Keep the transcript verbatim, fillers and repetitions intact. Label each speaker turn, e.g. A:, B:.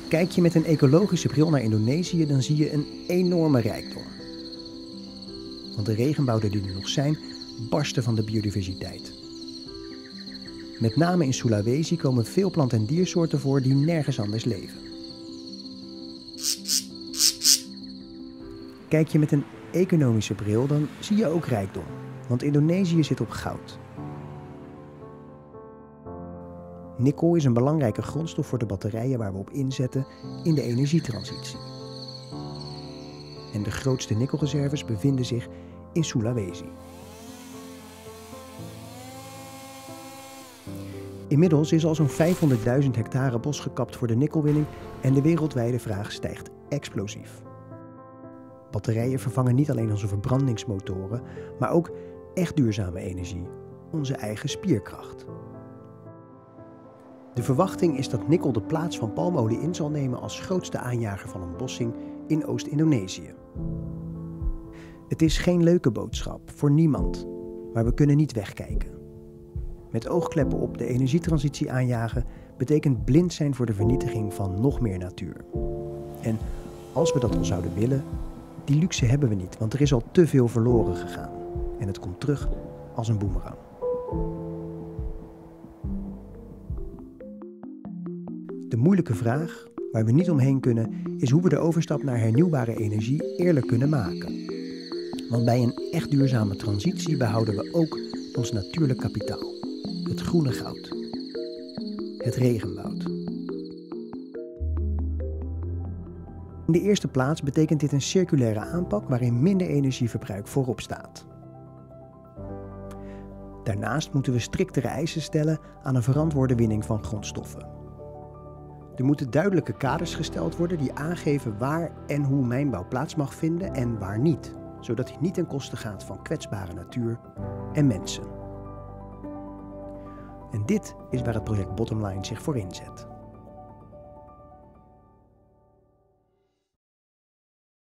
A: Kijk je met een ecologische bril naar Indonesië, dan zie je een enorme rijkdom. Want de regenwouden die er nog zijn, barsten van de biodiversiteit. Met name in Sulawesi komen veel plant- en diersoorten voor die nergens anders leven. Kijk je met een economische bril, dan zie je ook rijkdom. Want Indonesië zit op goud. Nikkel is een belangrijke grondstof voor de batterijen waar we op inzetten in de energietransitie. En de grootste nikkelreserves bevinden zich in Sulawesi. Inmiddels is al zo'n vijfhonderdduizend hectare bos gekapt voor de nikkelwinning en de wereldwijde vraag stijgt explosief. Batterijen vervangen niet alleen onze verbrandingsmotoren, maar ook echt duurzame energie, onze eigen spierkracht. De verwachting is dat nikkel de plaats van palmolie in zal nemen als grootste aanjager van ontbossing in Oost-Indonesië. Het is geen leuke boodschap voor niemand, maar we kunnen niet wegkijken. Met oogkleppen op de energietransitie aanjagen betekent blind zijn voor de vernietiging van nog meer natuur. En als we dat al zouden willen, die luxe hebben we niet, want er is al te veel verloren gegaan. En het komt terug als een boemerang. De moeilijke vraag, waar we niet omheen kunnen, is hoe we de overstap naar hernieuwbare energie eerlijk kunnen maken. Want bij een echt duurzame transitie behouden we ook ons natuurlijk kapitaal. Het groene goud. Het regenwoud. In de eerste plaats betekent dit een circulaire aanpak waarin minder energieverbruik voorop staat. Daarnaast moeten we striktere eisen stellen aan een verantwoorde winning van grondstoffen. Er moeten duidelijke kaders gesteld worden die aangeven waar en hoe mijnbouw plaats mag vinden en waar niet, zodat die niet ten koste gaat van kwetsbare natuur en mensen. En dit is waar het project Bottomline zich voor inzet.